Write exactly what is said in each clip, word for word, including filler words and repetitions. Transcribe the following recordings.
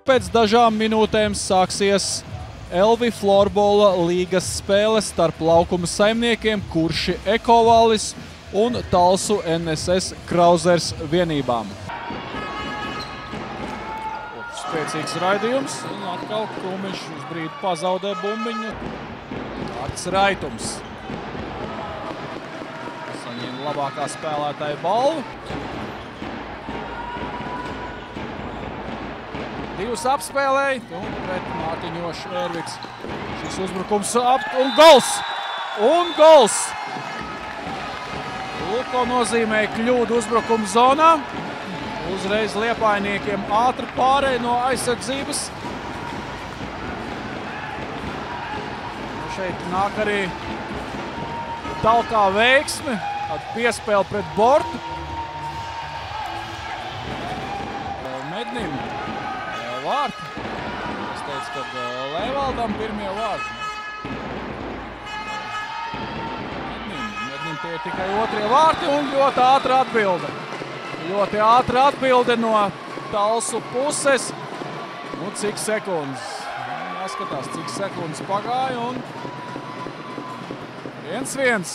Pēc dažām minūtēm sāksies L V Florbola līgas spēles starp laukuma saimniekiem Kurši Ekovalis un Talsu N S S Krauzers vienībām. Spēcīgs raidījums, un atkal Krūmiņš uz brīdi pazaudē bumbiņu. Arts Raitums saņem labākā spēlētāja balvu. Divus apspēlēja, un pret Mārtiņošu Ērviks. Šis uzbrukums ap... un gols! Un gols! Lūk, ko nozīmē kļūdu uzbrukuma zonā. Uzreiz liepājniekiem ātri pārēj no aizsardzības. Šeit nāk arī talkā veiksme, tad piespēle pret bortu. Mednim vārti. Es teicu, ka Lēvaldam pirmie vārti. Mednim, Mednim tie ir tikai otrie vārti un ļoti ātra atbilde. Ļoti ātra atbilde no Talsu puses. Nu, cik sekundes? Jāskatās, cik sekundes pagāja un viens viens.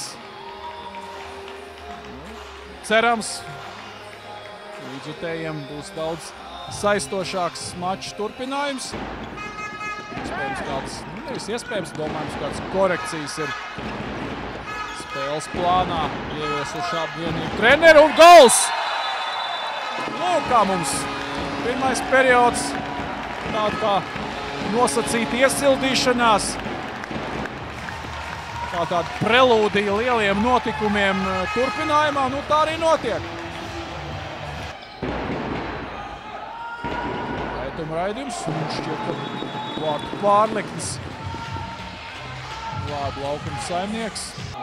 Cerams, līdzjutējiem būs daudz saistošāks mačs turpinājums. Iespējams kāds, nu nevis iespējams, domājams, kāds korekcijas ir spēles plānā ieviesuši ap vienību treneru un gols! Lūk, kā mums pirmais periods, tāda kā nosacīta iesildīšanās, kā tāda prelūdija lieliem notikumiem turpinājumā, nu tā arī notiek. Raidījums, un šķiet, ka vārtu pārliknis glāba laukuma saimnieks.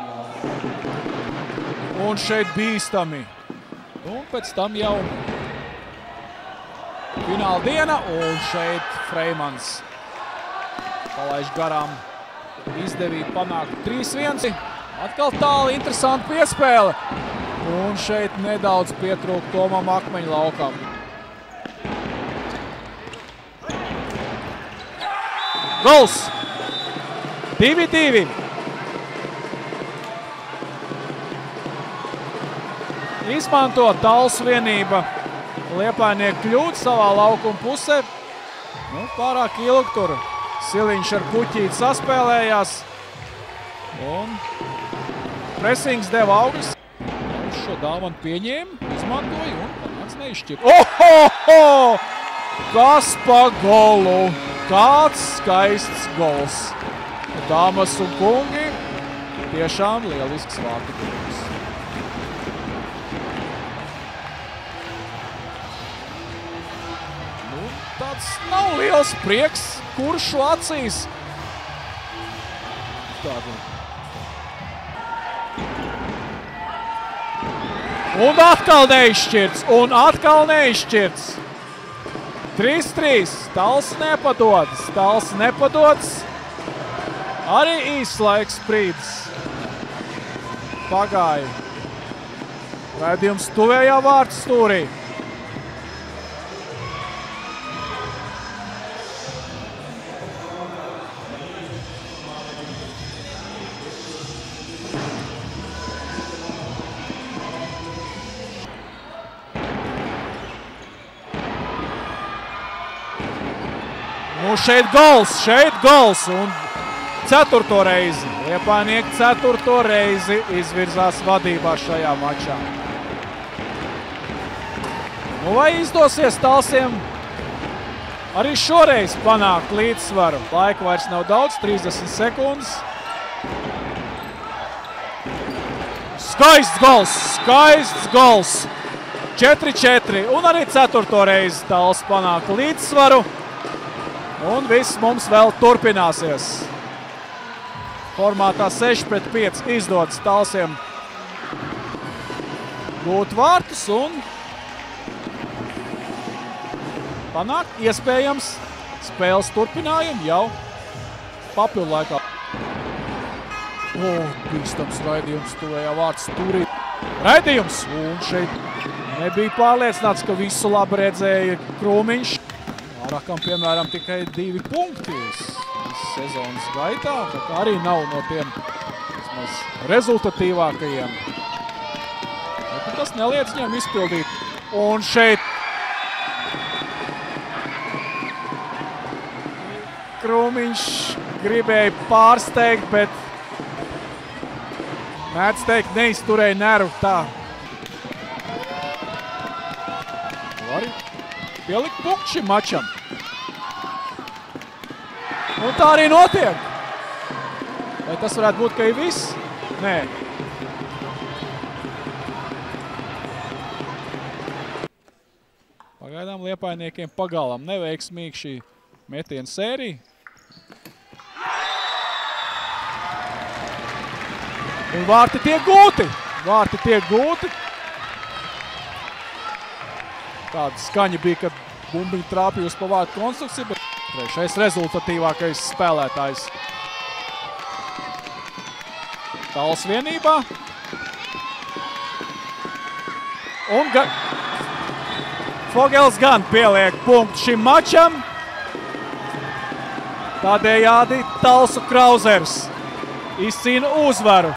Un šeit bīstami. Un pēc tam jau fināla diena, un šeit Freimans palaiž garām izdevību panākt trīs viens. Atkal tāli interesanti piespēle. Un šeit nedaudz pietrūk Tomam Akmeņlaukam. Gols! divi divi. Izmanto Talsu vienība liepājnieku kļūdu savā laukuma pusē. Nu, pārāk ilgi tur Siliņš ar Kuķīti saspēlējās. Un presings deva augļus. Šo dāvanu pieņēma, izmantoja un panāc neizšķir. Ohoho! Kas pa golu! Kāds skaists gols. Dāmas un kungi, tiešām lielisks vārtu gūs. Nu, tāds nav liels prieks Kuršu acīs. Tādu. Un atkal neizšķirts, un atkal neizšķirts. trīs trīs. Talsa nepadodas. Talsa nepadodas. Arī īsts laiks brīdis pagāja. Raidījums tuvējā vārtu stūrī. Nu, šeit gols, šeit gols un ceturto reizi. Liepājnieki ceturto reizi izvirzās vadībā šajā mačā. Nu, vai izdosies Talsiem arī šoreiz panākt līdzsvaru? Laika vairs nav daudz, trīsdesmit sekundes. Skaists gols, skaists gols. četri četri un arī ceturto reizi Tals panāk līdzsvaru. Un viss mums vēl turpināsies. Formātā seši pret pieci izdodas Talsiem gūt vārtus un panākt iespējams spēles turpinājumu jau papildu laikā. O, bīstams raidījums tuvējā vārds stūrī. Raidījums! Un šeit nebija pārliecināts, ka visu labi redzēja Krūmiņš. Marakam, piemēram, tikai divi punkti sezonas gaitā, tā kā arī nav no tiem vismaz rezultatīvākajiem. Bet tas neliec viņam izpildīt. Un šeit Krūmiņš gribēja pārsteigt, bet mēdz teikt, neizturēja nervu tā. Var pielikt punktu šim mačam. Un tā arī notiek. Vai tas varētu būt, ka ir viss? Nē. Pagaidām Liepājniekiem pagalām neveiksmīgi šī metiena sērija. Un vārti tiek gūti. Vārti tiek gūti. Tāda skaņa bija, kad bumbiņa trāpījusi pa vārtu konstrukciju, bet trešais rezultatīvākais spēlētājs. Tāls vienībā. Un ga... Fogels gan pieliek punktu šim mačam. Tādējādi Talsu Krauzers izcīna uzvaru.